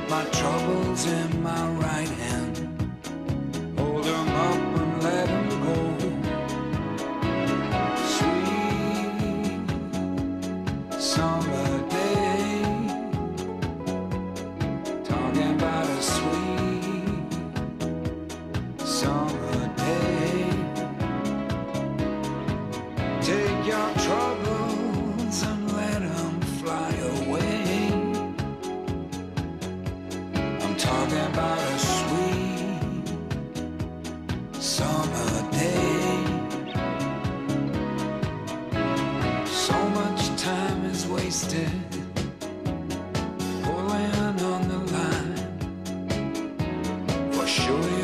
my troubles in my right hand. Hold 'em up and let 'em go. Sweet summer day, talking about a sweet summer day. Take your troubles and let 'em fly away. I'm talking about a sweet summer day. So much time is wasted pulling on the line. For sure